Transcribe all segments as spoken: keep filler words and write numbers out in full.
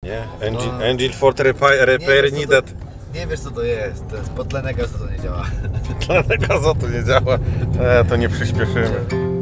Nie? Engine, no. engine Ford repair, repair nie needed. To, nie wiesz co to jest, to jest podtlenek azotu nie działa. Podtlenek azotu nie działa, e, to nie przyspieszymy.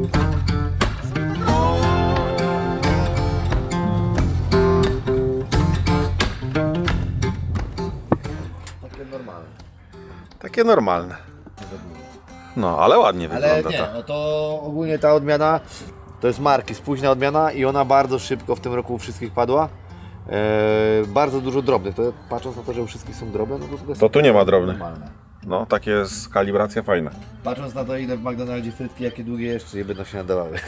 Takie normalne. Takie normalne. No, ale ładnie ale wygląda nie, to. no to ogólnie ta odmiana to jest marki, spóźna odmiana i ona bardzo szybko w tym roku u wszystkich padła. Eee, bardzo dużo drobnych, to patrząc na to, że u wszystkich są drobne, no to to, jest to tu nie ma drobnych. Normalne. No, takie jest kalibracja fajna. Patrząc na to, ile w McDonaldzie frytki, jakie długie jeszcze je będą się nadawały.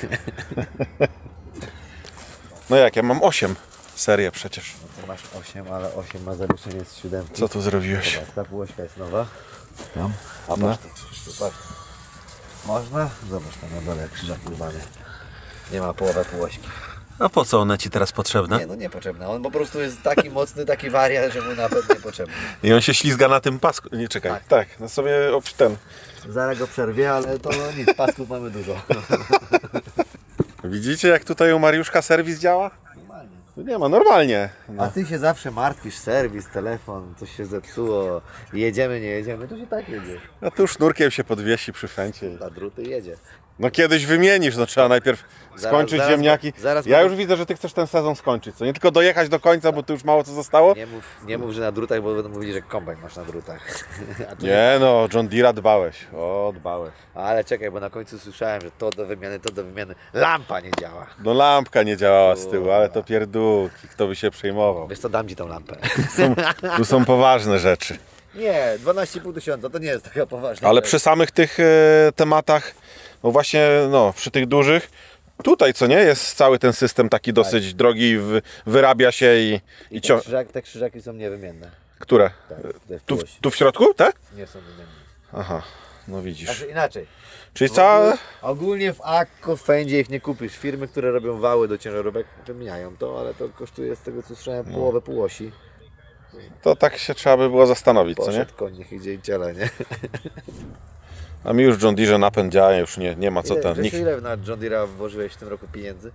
No jak, ja mam osiem serię przecież. No to masz osiem, ale osiem ma zawieszenie z siódemki. Co tu zrobiłeś? Zobacz, ta półośka jest nowa. Tam. A No. patrz, tu, patrz. Można? Zobacz tam na dole, jak krzyżak urwany. Nie ma połowy półośki. A po co one ci teraz potrzebne? Nie, no niepotrzebne. On po prostu jest taki mocny, taki wariat, że mu nawet niepotrzebny. I on się ślizga na tym pasku. Nie, czekaj. Tak, tak no sobie ten. Zaraz go przerwie, ale to no nic, pasków mamy dużo. Widzicie, jak tutaj u Mariuszka serwis działa? Normalnie. Tu nie ma, normalnie. No. A ty się zawsze martwisz, serwis, telefon, coś się zepsuło, jedziemy, nie jedziemy, to się tak jedzie. A tu sznurkiem się podwiesi przy fęcie. Na druty jedzie. No kiedyś wymienisz, no trzeba najpierw skończyć zaraz, ziemniaki. zaraz ja mamy... już widzę, że ty chcesz ten sezon skończyć, co? Nie tylko dojechać do końca, bo tu już mało co zostało? Nie mów, nie mów, że na drutach, bo będą mówili, że kombajn masz na drutach. Nie no, John Deere'a dbałeś. O, dbałeś. Ale czekaj, bo na końcu słyszałem, że to do wymiany, to do wymiany. Lampa nie działa. No lampka nie działała z tyłu, ale to pierdółki, kto by się przejmował. Wiesz co, dam ci tą lampę. Są, tu są poważne rzeczy. Nie, dwanaście i pół tysiąca, to nie jest taka poważna. Ale przy samych tych e, tematach, no właśnie, no przy tych dużych, tutaj co nie, jest cały ten system taki dosyć tak. drogi, wy, wyrabia się i, i, I ciąg... te, krzyżaki, te krzyżaki są niewymienne. Które? Tak, te w tu, w, tu w środku, te? Nie są wymienne. Aha, no widzisz. Znaczy inaczej. Czyli całe... Ogólnie w Akko, w Fendzie ich nie kupisz. Firmy, które robią wały do ciężarówek, wymieniają to, ale to kosztuje z tego co słyszałem połowę półosi. To tak się trzeba by było zastanowić, Poszedł co nie? koń, niech idzie i ciele, nie? A mi już John Deere napęd działa, już nie, nie ma co ile, ten... Grzesiu, Nikt... ile na John Deere'a włożyłeś w tym roku pieniędzy?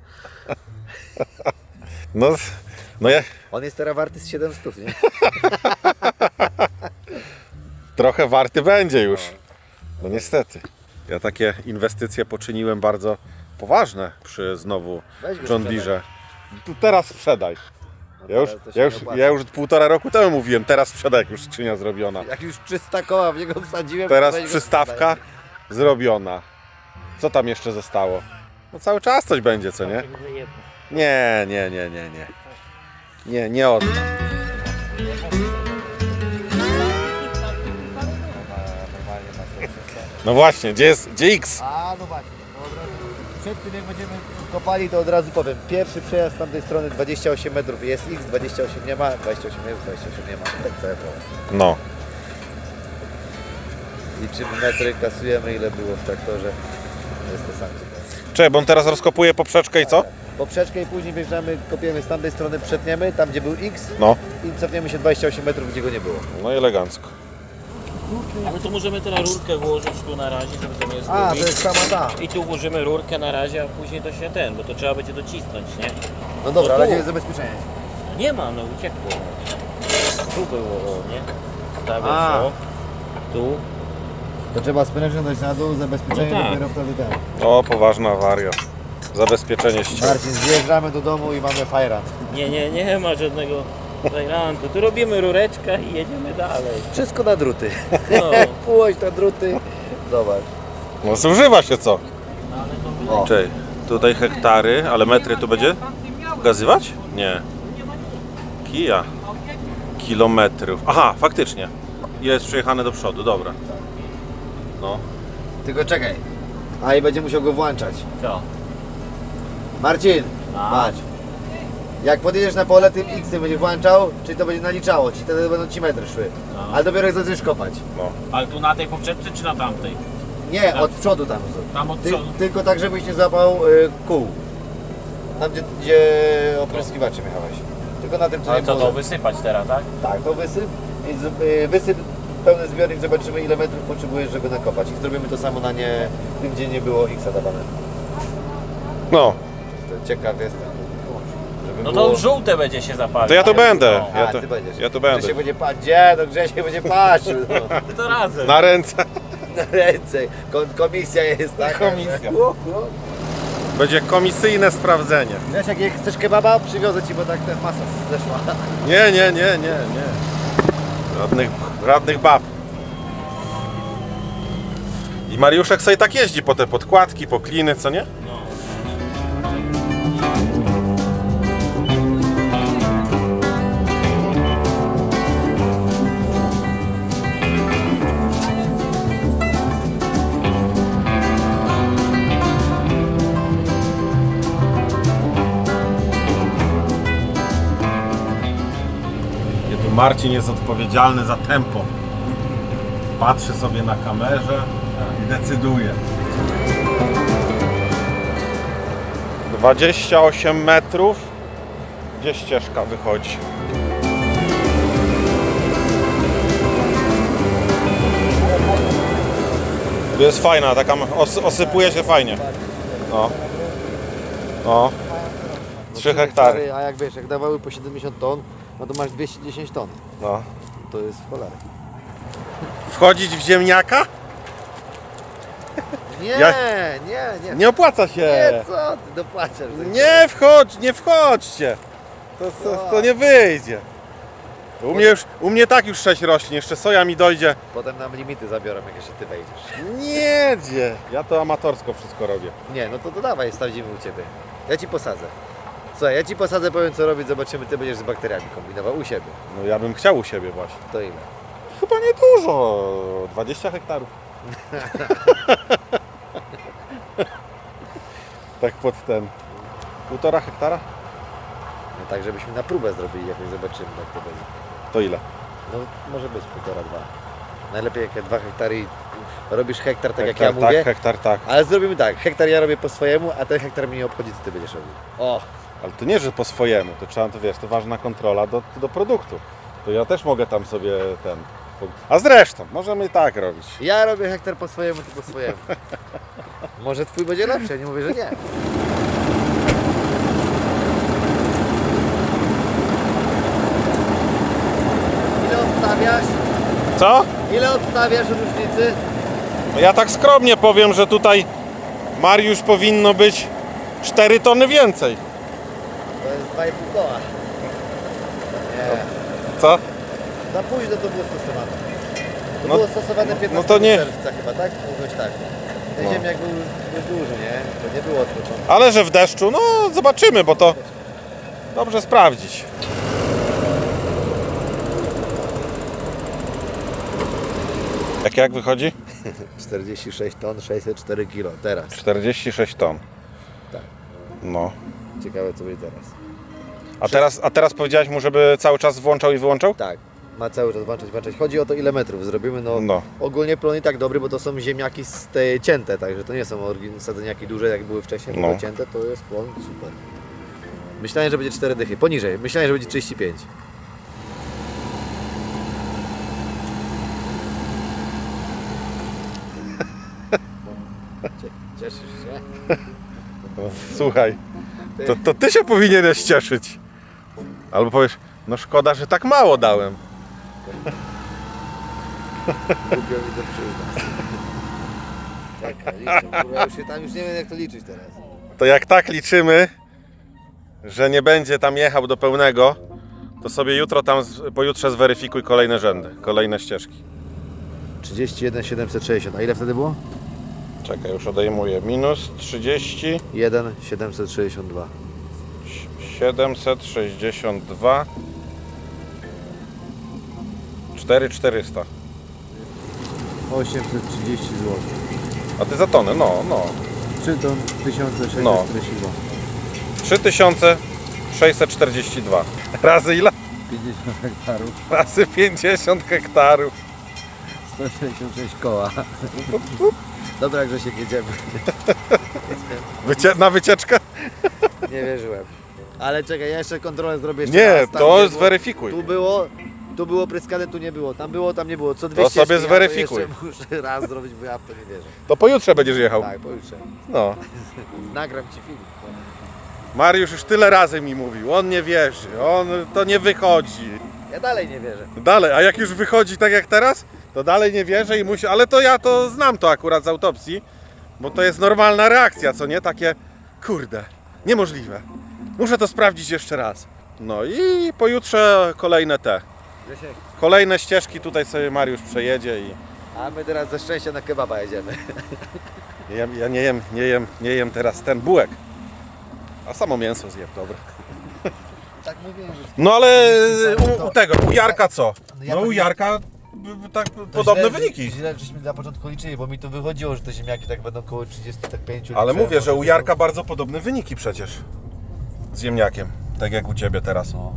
No, no ja... On jest teraz warty z siedemset, nie? Trochę warty będzie już. No niestety. Ja takie inwestycje poczyniłem bardzo poważne przy znowu John Deere. Tu teraz sprzedaj. Ja już, ja, już, ja już półtora roku temu mówiłem, teraz sprzedaj, jak już skrzynia zrobiona. Jak już trzysta koła w niego wsadziłem... Teraz przystawka zrobiona. Co tam jeszcze zostało? No cały czas coś będzie, co nie? Nie, nie, nie, nie, nie. Nie, nie oddam. No właśnie, gdzie jest, gdzie X? A, no właśnie. To od razu, przed tym jak będziemy kopali, to od razu powiem. Pierwszy przejazd z tamtej strony dwadzieścia osiem metrów jest X, dwadzieścia osiem nie ma, dwadzieścia osiem jest, dwadzieścia osiem nie ma. Tak całe połowę. No. Liczymy metry, kasujemy ile było w traktorze. Jest to sam. Czekaj, bo on teraz rozkopuje poprzeczkę i co? Poprzeczkę i później wjeżdżamy, kopiemy z tamtej strony, przetniemy, tam gdzie był X No. i cofniemy się dwadzieścia osiem metrów, gdzie go nie było. No i elegancko. Ale to możemy teraz rurkę włożyć tu na razie, żeby to nie zgubić. A, to jest sama ta. I tu włożymy rurkę na razie, a później to się ten, bo to trzeba będzie docisnąć, nie? No dobra, To ale tu. gdzie jest zabezpieczenie? Nie ma, no uciekło. Tu było, o, nie? Stawiasz A. o, tu. To trzeba sprężę dać na dół, zabezpieczenie No tak. dopiero wtedy ten. O, poważna awaria. Zabezpieczenie ścian. Marcin, zjeżdżamy do domu i mamy fajran. Nie, nie, nie ma żadnego zajrantu. Tu robimy rureczkę i jedziemy dalej. Wszystko na druty. No. Półoś na druty. Zobacz. No zużywa się co? O. Czekaj, tutaj hektary, ale metry tu będzie pokazywać? Nie. Kija. Kilometrów. Aha, faktycznie. Ile jest przejechane do przodu, dobra. No. Tylko czekaj. A i będzie musiał go włączać. Co? Marcin, patrz. Jak podjedziesz na pole, tym X będzie włączał, czyli to będzie naliczało ci, wtedy będą ci metry szły. No. Ale dopiero jak zaczniesz kopać. No. Ale tu na tej poprzeczce czy na tamtej? Nie, od przodu tam. Tam od Ty, przodu. tylko tak, żebyś nie złapał y, kół. Tam gdzie, gdzie opryskiwaczem jechałeś. Tylko na tym co Ale nie co było. to wysypać teraz, tak? Tak, to wysyp i z, y, wysyp pełny zbiornik, zobaczymy ile metrów potrzebujesz, żeby nakopać. I zrobimy to samo na nie, tym gdzie nie było X dawane. No. To ciekaw jestem, żeby No to żółte będzie się zapalić. To ja to będę. A, Ja to, ty będziesz. ja to będę. Grzesiek będzie patrzył, gdzie? No Grzesiek będzie patrzył. No. To razem. Na ręce. Na ręce. Kon komisja jest taka. Komisja. Że... Uh, uh. Będzie komisyjne sprawdzenie. Grzesiek, jak chcesz kebaba, przywiozę ci, bo tak ten masa zeszła. Nie, nie, nie, nie, nie. Żadnych, żadnych bab. I Mariuszek sobie tak jeździ po te podkładki, po kliny, co nie? Marcin jest odpowiedzialny za tempo. Patrzy sobie na kamerze i decyduje. dwadzieścia osiem metrów. Gdzie ścieżka wychodzi? To jest fajna, taka os osypuje się fajnie. No. No. trzy hektary. A jak wiesz, jak dawały po siedemdziesiąt ton, no to masz dwieście dziesięć ton. No. To jest w cholerę. Wchodzić w ziemniaka? Nie, Ja- nie, nie. Nie opłaca się. Nie, co ty dopłacasz? Nie wchodź, nie wchodźcie. To, to, to nie wyjdzie. U mnie, już, u mnie tak już sześć rośnie, jeszcze soja mi dojdzie. Potem nam limity zabiorą, jak jeszcze ty wejdziesz. Nie gdzie. Ja to amatorsko wszystko robię. Nie, no to, to dawaj, sprawdzimy u ciebie. Ja ci posadzę. Słuchaj, ja ci posadzę, powiem co robić, zobaczymy, ty będziesz z bakteriami kombinował u siebie. No ja bym chciał u siebie właśnie. To ile? Chyba nie dużo. dwadzieścia hektarów. Tak pod ten. Półtora hektara? No tak, żebyśmy na próbę zrobili, jakoś zobaczymy, jak to będzie. To ile? No może być półtora, dwa. Najlepiej jak dwa hektary i robisz hektar, tak Hektar jak ja mówię. tak, hektar tak. Ale zrobimy tak, hektar ja robię po swojemu, a ten hektar mnie nie obchodzi, co ty będziesz robił. O! Ale to nie, że po swojemu. To trzeba, to wiesz, to ważna kontrola do, do produktu. To ja też mogę tam sobie ten... A zresztą, możemy i tak robić. Ja robię hektar po swojemu, ty po swojemu. Może twój będzie lepszy, nie mówię, że nie. Ile odstawiasz? Co? Ile odstawiasz różnicy? No ja tak skromnie powiem, że tutaj Mariusz powinno być cztery tony więcej. To jest dwa i pół koła. Nie. Co? Za późno to było stosowane. To No- było stosowane piętnastego no to nie- czerwca chyba, tak? Mówić tak. Ten No. ziemniak był, był duży, nie? To nie było od początku. Ale że w deszczu, no zobaczymy, bo to dobrze sprawdzić. Jak jak wychodzi? czterdzieści sześć ton, sześćset cztery kilo. Teraz. czterdzieści sześć ton. Tak. No. Ciekawe co będzie teraz. A teraz, a teraz powiedziałeś mu, żeby cały czas włączał i wyłączał? Tak. Ma cały czas włączać, włączać. Chodzi o to, ile metrów zrobimy. No, No. ogólnie plon i tak dobry, bo to są ziemniaki z tej cięte, także to nie są orygin- sadzeniaki duże, jak były wcześniej, No. tylko cięte, to jest plon super. Myślałem, że będzie cztery dychy. Poniżej. Myślałem, że będzie trzydzieści pięć. Cie- Cieszysz się? No, słuchaj, to, to ty się powinieneś cieszyć. Albo powiesz, no szkoda, że tak mało dałem. Głupio mi to przyznać. Czekaj, liczę. Kurwa, już się tam już nie wiem jak to liczyć teraz. To jak tak liczymy, że nie będzie tam jechał do pełnego, to sobie jutro tam, z- pojutrze zweryfikuj kolejne rzędy, kolejne ścieżki. trzydzieści jeden siedemset sześćdziesiąt. A ile wtedy było? Czekaj, już odejmuję. Minus trzydzieści, jeden siedemset sześćdziesiąt dwa. siedemset sześćdziesiąt dwa, cztery tysiące czterysta. osiemset trzydzieści złotych. A ty za tonę, no, no. trzy ton tysiąc sześćset No. czterdzieści dwa. trzy tysiące sześćset czterdzieści dwa. Razy ile? pięćdziesiąt hektarów. Razy pięćdziesiąt hektarów. sto sześćdziesiąt sześć koła. Dobra, Grzesiek, jedziemy. Wycie na wycieczkę? Nie wierzyłem. Ale czekaj, ja jeszcze kontrolę zrobię jeszcze Nie, raz. Tam, to gdzie zweryfikuj. było- Tu było, tu było pryskane, tu nie było. Tam było, tam nie było. Co dwie To ścieżki, sobie zweryfikuj. Ja to jeszcze muszę raz zrobić, bo ja w to nie wierzę. To pojutrze będziesz jechał. Tak, pojutrze. No. Nagram ci film. Mariusz już tyle razy mi mówił, on nie wierzy, on to nie wychodzi. Ja dalej nie wierzę. Dalej, a jak już wychodzi tak jak teraz, to dalej nie wierzę i musi, ale to ja to znam to akurat z autopsji, bo to jest normalna reakcja, co nie? Takie, kurde, niemożliwe. Muszę to sprawdzić jeszcze raz. No i pojutrze kolejne te, Grzesiek, kolejne ścieżki tutaj sobie Mariusz przejedzie i a my teraz ze szczęścia na kebaba jedziemy. ja, ja nie jem, nie jem, nie jem teraz ten bułek, a samo mięso zjem, dobra. Tak mówiłem, że... No ale u, u tego, u Jarka co? Ja No to u nie- Jarka tak podobne źle, wyniki. Źle żeśmy na początku liczyli, bo mi to wychodziło, że te ziemniaki tak będą około trzydzieści pięć. Ale mówię, że u Jarka bardzo podobne wyniki przecież z ziemniakiem, tak jak u Ciebie teraz. No.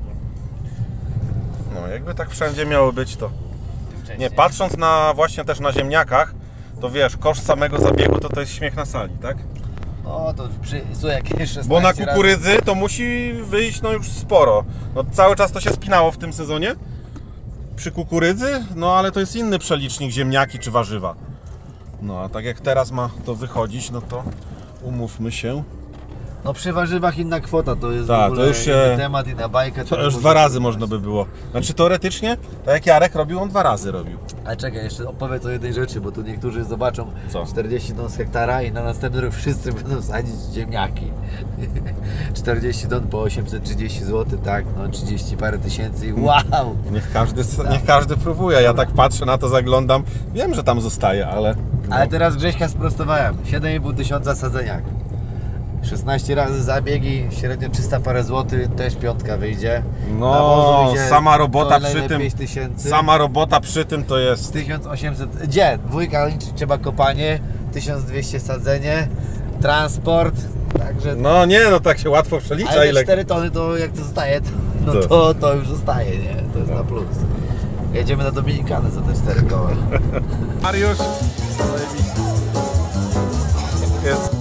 No jakby tak wszędzie miało być to. Nie, patrząc na właśnie też na ziemniakach, to wiesz, koszt samego zabiegu to to jest śmiech na sali, tak? No to przy, słuchaj, jakieś szesnaście Bo na razy- kukurydzy to musi wyjść no już sporo. No cały czas to się spinało w tym sezonie. Przy kukurydzy, no ale to jest inny przelicznik, ziemniaki czy warzywa. No a tak jak teraz ma to wychodzić, no to umówmy się. No przy warzywach inna kwota, to jest Tak, w to ogóle już się- inny temat, inna bajka. To już dwa razy można by było. Znaczy teoretycznie, tak jak Jarek robił, on dwa razy robił. Ale czekaj, jeszcze opowiedz o jednej rzeczy, bo tu niektórzy zobaczą Co? czterdzieści ton z hektara i na następny rok wszyscy będą sadzić ziemniaki. czterdzieści ton po osiemset trzydzieści złotych, tak, no trzydzieści parę tysięcy i wow! Niech każdy, niech każdy próbuje. Ja tak patrzę na to, zaglądam. Wiem, że tam zostaje, ale... No. Ale teraz Grześka sprostowałem, siedem i pół tysiąca sadzeniak. szesnaście razy zabiegi, średnio trzysta parę złotych, też piątka wyjdzie. No, Nawozu idzie sama robota kolejne przy tym, pięć tysięcy. sama robota przy tym to jest... tysiąc osiemset, gdzie? Dwójka liczyć trzeba kopanie, tysiąc dwieście sadzenie, transport, także... No nie, no tak się łatwo przelicza, Ale ile... cztery tony to jak to zostaje, to, no To. to, to już zostaje, nie? To jest na plus. Jedziemy na Dominikanę za te cztery koła. Mariusz! Jest...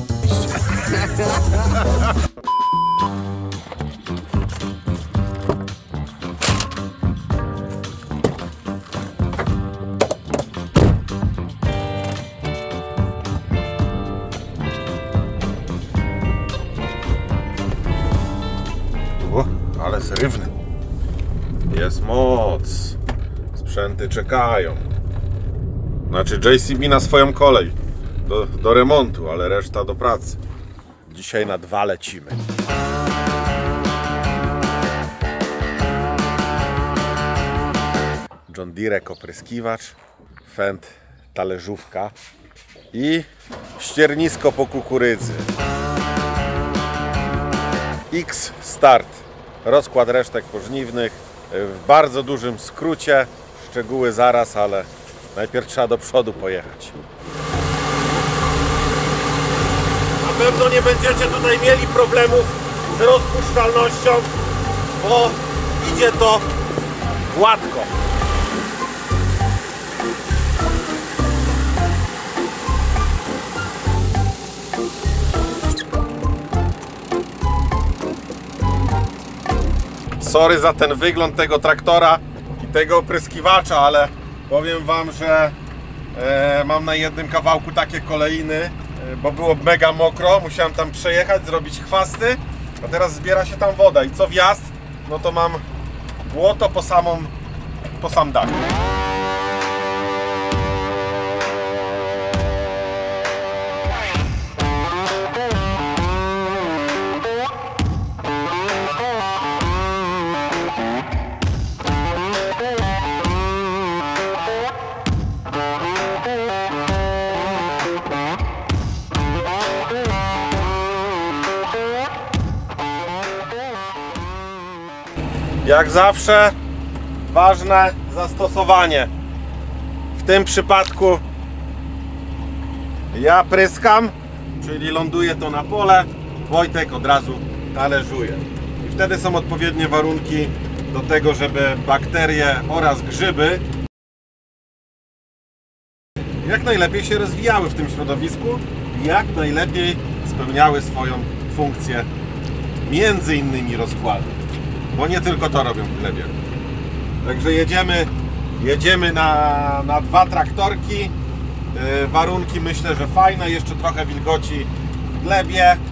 O, ale zrywny. Jest moc. Sprzęty czekają. Znaczy J C B na swoją kolej. Do, do remontu, ale reszta do pracy. Dzisiaj na dwa lecimy. John Deere opryskiwacz, Fendt talerzówka i ściernisko po kukurydzy. X Start. Rozkład resztek pożniwnych w bardzo dużym skrócie. Szczegóły zaraz, ale najpierw trzeba do przodu pojechać. Na pewno nie będziecie tutaj mieli problemów z rozpuszczalnością, bo idzie to gładko. Sorry za ten wygląd tego traktora i tego opryskiwacza, ale powiem Wam, że e, mam na jednym kawałku takie kolejny, e, bo było mega mokro, musiałem tam przejechać, zrobić chwasty, a teraz zbiera się tam woda i co wjazd, no to mam błoto po samą, po sam dach. Jak zawsze ważne zastosowanie. W tym przypadku ja pryskam, czyli ląduje to na pole, Wojtek od razu talerzuje. I wtedy są odpowiednie warunki do tego, żeby bakterie oraz grzyby jak najlepiej się rozwijały w tym środowisku i jak najlepiej spełniały swoją funkcję, między innymi rozkładu. Bo nie tylko to robią w glebie. Także jedziemy, jedziemy na, na dwa traktorki. Yy, warunki myślę, że fajne. Jeszcze trochę wilgoci w glebie.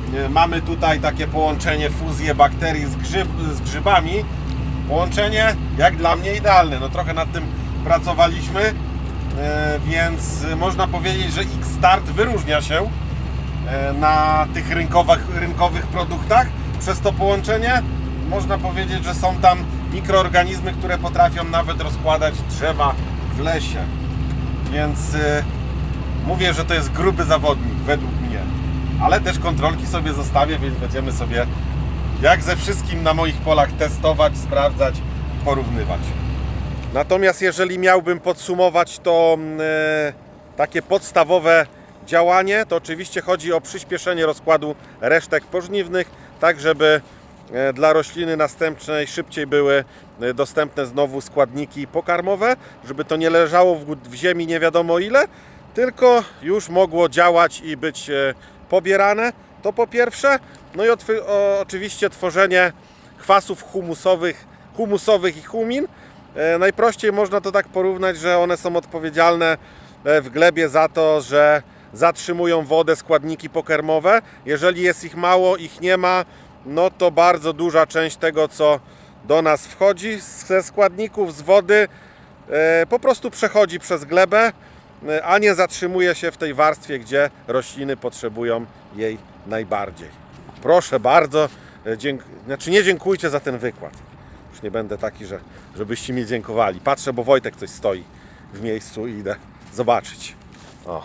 mamy tutaj takie połączenie, fuzję bakterii z, grzyb, z grzybami. Połączenie jak dla mnie idealne. No trochę nad tym pracowaliśmy, więc można powiedzieć, że X-Start wyróżnia się na tych rynkowych, rynkowych produktach. Przez to połączenie można powiedzieć, że są tam mikroorganizmy, które potrafią nawet rozkładać drzewa w lesie. Więc mówię, że to jest gruby zawodnik według mnie. Ale też kontrolki sobie zostawię, więc będziemy sobie jak ze wszystkim na moich polach testować, sprawdzać, porównywać. Natomiast jeżeli miałbym podsumować to e, takie podstawowe działanie, to oczywiście chodzi o przyspieszenie rozkładu resztek pożniwnych, tak żeby e, dla rośliny następnej szybciej były e, dostępne znowu składniki pokarmowe, żeby to nie leżało w, w ziemi nie wiadomo ile, tylko już mogło działać i być e, pobierane, to po pierwsze. No i otw- o, oczywiście tworzenie kwasów humusowych, humusowych i humin. E, najprościej można to tak porównać, że one są odpowiedzialne w glebie za to, że zatrzymują wodę, składniki pokarmowe. Jeżeli jest ich mało, ich nie ma, no to bardzo duża część tego, co do nas wchodzi ze składników, z wody, e, po prostu przechodzi przez glebę, e, a nie zatrzymuje się w tej warstwie, gdzie rośliny potrzebują jej najbardziej. Proszę bardzo, dzięk... znaczy nie dziękujcie za ten wykład. Już nie będę taki, że, żebyście mi dziękowali. Patrzę, bo Wojtek coś stoi w miejscu i idę zobaczyć. O.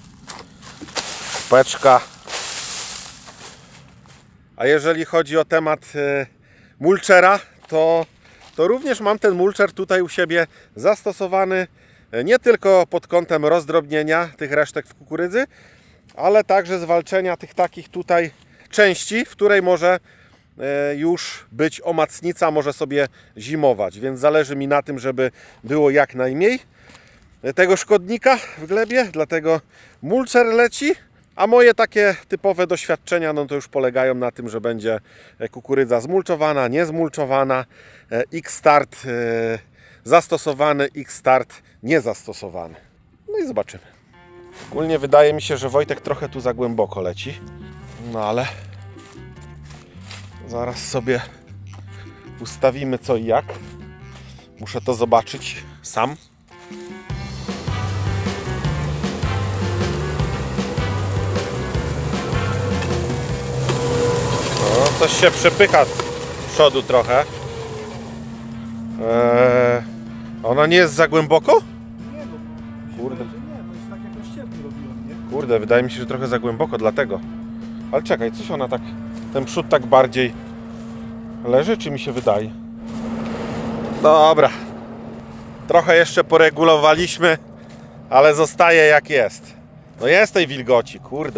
Peczka. A jeżeli chodzi o temat e, mulchera, to, to również mam ten mulcher tutaj u siebie zastosowany e, nie tylko pod kątem rozdrobnienia tych resztek w kukurydzy, ale także zwalczenia tych takich tutaj części, w której może już być omacnica, może sobie zimować, więc zależy mi na tym, żeby było jak najmniej tego szkodnika w glebie, dlatego mulcher leci, a moje takie typowe doświadczenia no to już polegają na tym, że będzie kukurydza zmulczowana, niezmulczowana, X-Start zastosowany, X-Start niezastosowany. No i zobaczymy. Ogólnie wydaje mi się, że Wojtek trochę tu za głęboko leci, no ale zaraz sobie ustawimy co i jak. Muszę to zobaczyć sam. No, coś się przepycha z przodu trochę. Eee, ona nie jest za głęboko? Nie, bo Kurde. Wydaje, że nie, to jest tak jak na ściepnie robiłem, nie? Kurde, wydaje mi się, że trochę za głęboko, dlatego. Ale czekaj, coś ona tak, ten przód tak bardziej leży, czy mi się wydaje? Dobra. Trochę jeszcze poregulowaliśmy, ale zostaje jak jest. No jest tej wilgoci, kurde.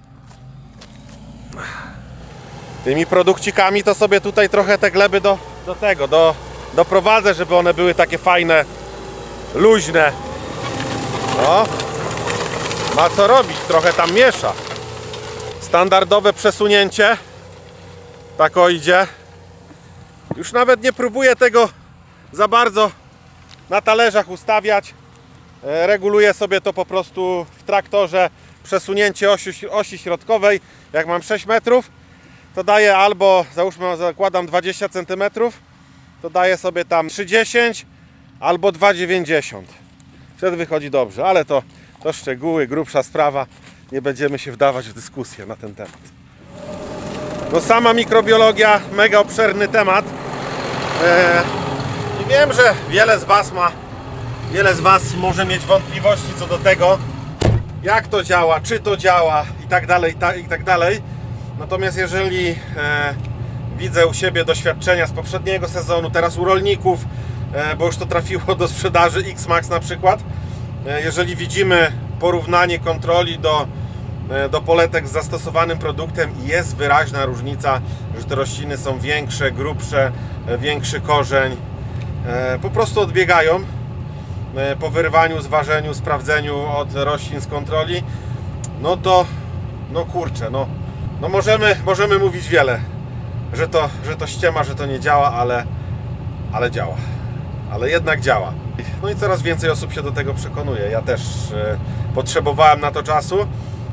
Tymi produkcikami to sobie tutaj trochę te gleby do, do tego, do, doprowadzę, żeby one były takie fajne, luźne. No. Ma co robić, trochę tam miesza. Standardowe przesunięcie. Tak o idzie. Już nawet nie próbuję tego za bardzo na talerzach ustawiać. Reguluję sobie to po prostu w traktorze. Przesunięcie osi, osi środkowej. Jak mam sześć metrów, to daję albo, załóżmy, zakładam dwadzieścia centymetrów, to daję sobie tam trzy dziesięć albo dwa dziewięćdziesiąt. Wtedy wychodzi dobrze, ale to, to szczegóły, grubsza sprawa. Nie będziemy się wdawać w dyskusję na ten temat. No sama mikrobiologia, mega obszerny temat. Eee, I wiem, że wiele z Was ma, wiele z Was może mieć wątpliwości co do tego, jak to działa, czy to działa i tak dalej, i tak, i tak dalej. Natomiast jeżeli e, widzę u siebie doświadczenia z poprzedniego sezonu, teraz u rolników, e, bo już to trafiło do sprzedaży, X-Max na przykład, e, jeżeli widzimy porównanie kontroli do, e, do poletek z zastosowanym produktem i jest wyraźna różnica, że te rośliny są większe, grubsze, e, większy korzeń, e, po prostu odbiegają e, po wyrwaniu, zważeniu, sprawdzeniu od roślin z kontroli, no to no kurczę, no No możemy, możemy mówić wiele, że to, że to ściema, że to nie działa, ale, ale działa. Ale jednak działa. No i coraz więcej osób się do tego przekonuje. Ja też e, potrzebowałem na to czasu,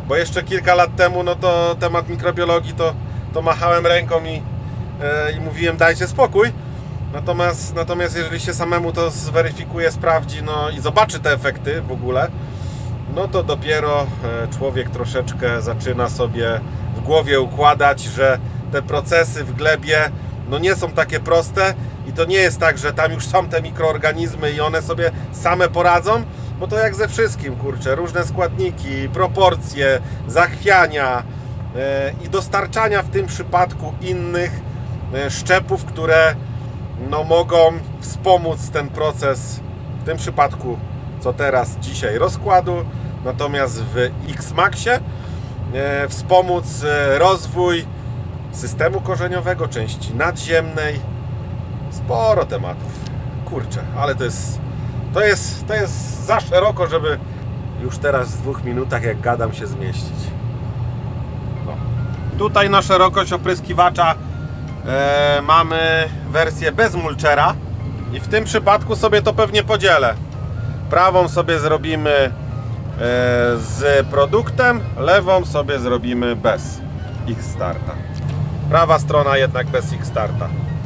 Bo jeszcze kilka lat temu, no to temat mikrobiologii to, to machałem ręką i, e, i mówiłem dajcie spokój. Natomiast, natomiast jeżeli się samemu to zweryfikuje, sprawdzi, no i zobaczy te efekty w ogóle, no to dopiero człowiek troszeczkę zaczyna sobie w głowie układać, że te procesy w glebie no nie są takie proste i to nie jest tak, że tam już są te mikroorganizmy i one sobie same poradzą, bo to jak ze wszystkim, kurczę, różne składniki, proporcje, zachwiania yy, i dostarczania w tym przypadku innych yy, szczepów, które no mogą wspomóc ten proces, w tym przypadku co teraz, dzisiaj rozkładu, natomiast w X-Maxie e, wspomóc e, rozwój systemu korzeniowego, części nadziemnej, sporo tematów, kurczę, ale to jest, to jest, to jest za szeroko, żeby już teraz w dwóch minutach jak gadam się zmieścić. No. Tutaj na szerokość opryskiwacza e, mamy wersję bez mulchera i w tym przypadku sobie to pewnie podzielę. Prawą sobie zrobimy e, z produktem, lewą sobie zrobimy bez X-Starta. Prawa strona jednak bez X-Starta.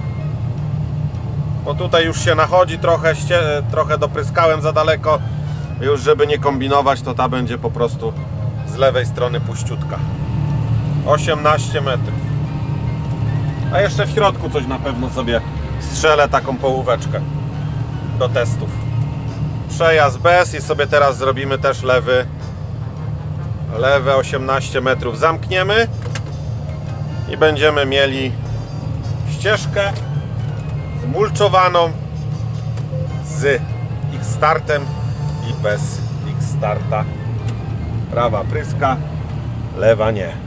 Bo tutaj już się nachodzi trochę, ście, trochę dopryskałem za daleko. Już żeby nie kombinować, to ta będzie po prostu z lewej strony puściutka. osiemnaście metrów. A jeszcze w środku coś na pewno sobie strzelę, taką połóweczkę do testów. Przejazd bez i sobie teraz zrobimy też lewy lewe osiemnaście metrów zamkniemy i będziemy mieli ścieżkę zmulczowaną z X-Startem i bez X-Starta. Prawa pryska, lewa nie.